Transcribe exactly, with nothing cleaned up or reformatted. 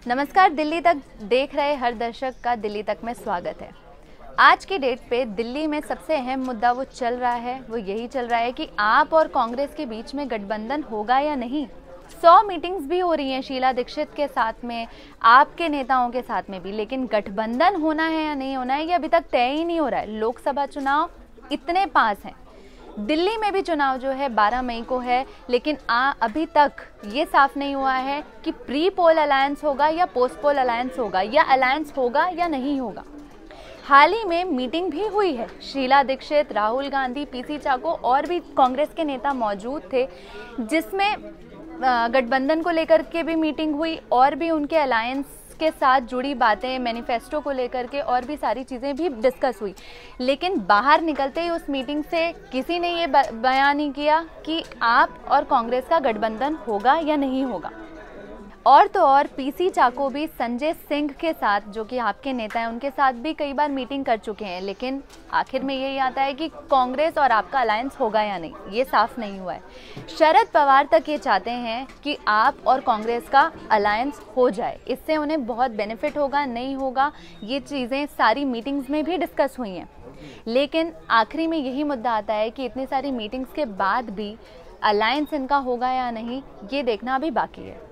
नमस्कार, दिल्ली तक देख रहे हर दर्शक का दिल्ली तक में स्वागत है। आज की डेट पे दिल्ली में सबसे अहम मुद्दा वो चल रहा है वो यही चल रहा है कि आप और कांग्रेस के बीच में गठबंधन होगा या नहीं। सौ मीटिंग्स भी हो रही हैं शीला दीक्षित के साथ में, आपके नेताओं के साथ में भी, लेकिन गठबंधन होना है या नहीं होना है ये अभी तक तय ही नहीं हो रहा है। लोकसभा चुनाव इतने पास हैं, दिल्ली में भी चुनाव जो है बारह मई को है, लेकिन आ अभी तक ये साफ नहीं हुआ है कि प्री पोल अलायंस होगा या पोस्ट पोल अलायंस होगा, या अलायंस होगा या नहीं होगा। हाल ही में मीटिंग भी हुई है, शीला दीक्षित, राहुल गांधी, पीसी चाको और भी कांग्रेस के नेता मौजूद थे, जिसमें गठबंधन को लेकर के भी मीटिंग हुई और भी उनके अलायंस के साथ जुड़ी बातें, मैनिफेस्टो को लेकर के और भी सारी चीज़ें भी डिस्कस हुई। लेकिन बाहर निकलते ही उस मीटिंग से किसी ने ये बयान नहीं किया कि आप और कांग्रेस का गठबंधन होगा या नहीं होगा। और तो और पीसी चाको भी संजय सिंह के साथ, जो कि आपके नेता हैं, उनके साथ भी कई बार मीटिंग कर चुके हैं, लेकिन आखिर में यही आता है कि कांग्रेस और आपका अलायंस होगा या नहीं, ये साफ नहीं हुआ है। शरद पवार तक ये चाहते हैं कि आप और कांग्रेस का अलायंस हो जाए, इससे उन्हें बहुत बेनिफिट होगा, नहीं होगा, ये चीज़ें सारी मीटिंग्स में भी डिस्कस हुई हैं। लेकिन आखिरी में यही मुद्दा आता है कि इतनी सारी मीटिंग्स के बाद भी अलायंस इनका होगा या नहीं, ये देखना अभी बाकी है।